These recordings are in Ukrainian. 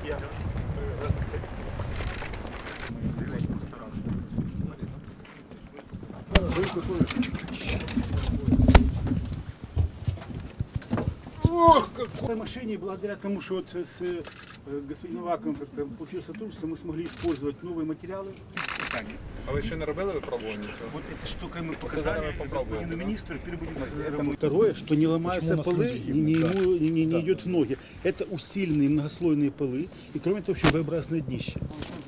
Ох, какой машине, благодаря тому, что вот с господином Ваковым как-то получилось сотрудничество, мы смогли использовать новые материалы. А ви ще не робили випробування цього? Вот эта штука мы Зараз показали ми попробуємо, господину да? министру, теперь будем... Второе, что не ломаются полы, не идет в ноги. Это усиленные многослойные полы и, кроме того, еще V-образное днище.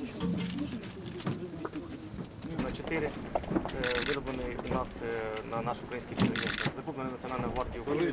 На 4 вироблений у нас на наш український підприємство. Закуплений Національною гвардією України.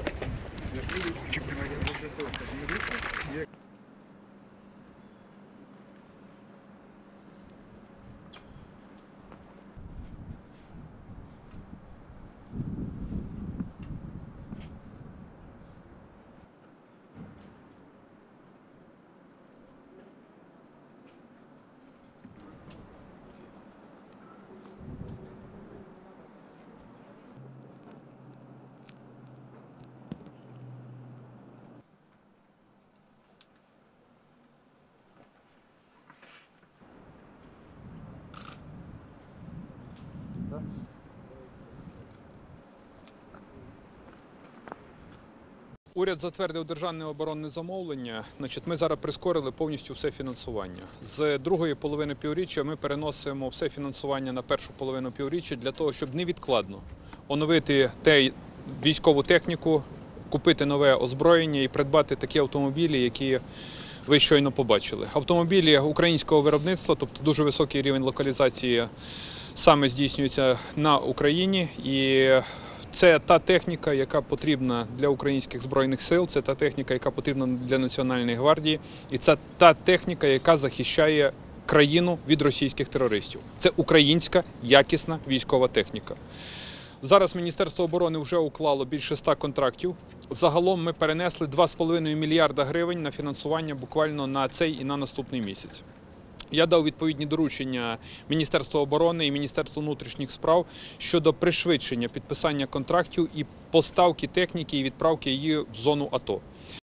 Уряд затвердив державне оборонне замовлення. Ми зараз прискорили повністю все фінансування. З другої половини півріччя ми переносимо все фінансування на першу половину півріччя для того, щоб невідкладно оновити військову техніку, купити нове озброєння і придбати такі автомобілі, які ви щойно побачили. Автомобілі українського виробництва, тобто дуже високий рівень локалізації саме здійснюється на Україні. І це та техніка, яка потрібна для українських збройних сил, це та техніка, яка потрібна для Національної гвардії, і це та техніка, яка захищає країну від російських терористів. Це українська, якісна військова техніка. Зараз Міністерство оборони вже уклало більше 100 контрактів. Загалом ми перенесли 2,5 мільярда гривень на фінансування буквально на цей і на наступний місяць. Я дав відповідні доручення Міністерству оборони і Міністерству внутрішніх справ щодо пришвидшення підписання контрактів і поставки техніки і відправки її в зону АТО.